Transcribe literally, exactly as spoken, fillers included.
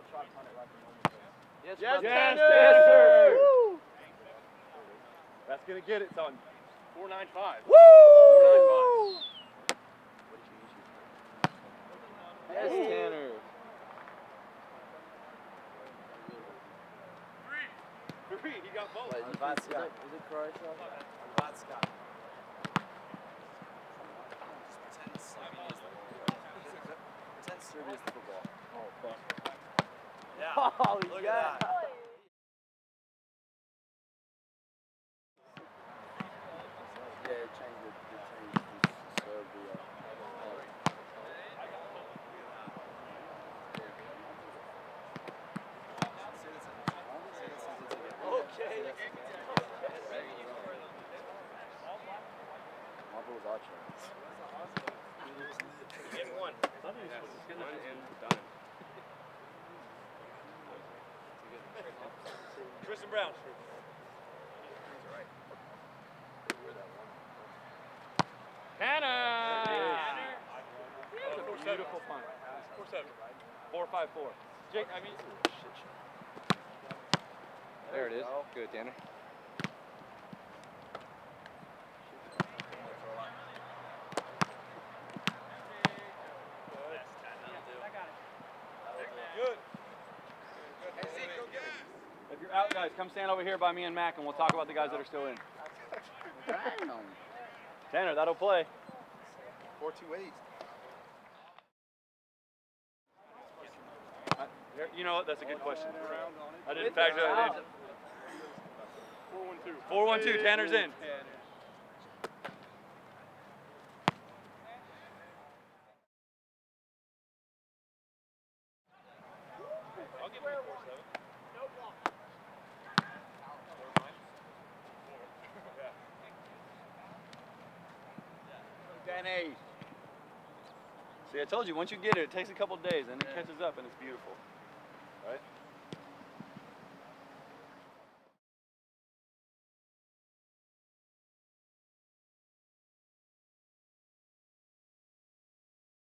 Yes, yes, yes, Tanner! yes, sir. Woo! That's gonna get it, son. four nine five. Woo! four nine five. Yes, Tanner. Three. Three. He got both. Wait, is, it, is, it, is it Croatia? Vatska. Pretend Serbia's the football. Oh, fuck. Yeah. Oh, Look yeah. at that. Yeah, it changed it. It changed to Serbia. Okay. Marbles Archer. And one. One and done. Tristan Brown. Tanner! That's a beautiful punt. Four seven. Four five four. Jake, I mean. There it is. Good, Tanner. Good. If you're out, guys, come stand over here by me and Mac, and we'll talk about the guys that are still in. Damn. Tanner, that'll play. Four two eight. Uh, here- you know what? That's a good question. I didn't factor that in. Four one two. Four one two. Tanner's in. I'll give him a four seven. Danny. See, I told you, once you get it, it takes a couple days, and it catches up, and it's beautiful. Right?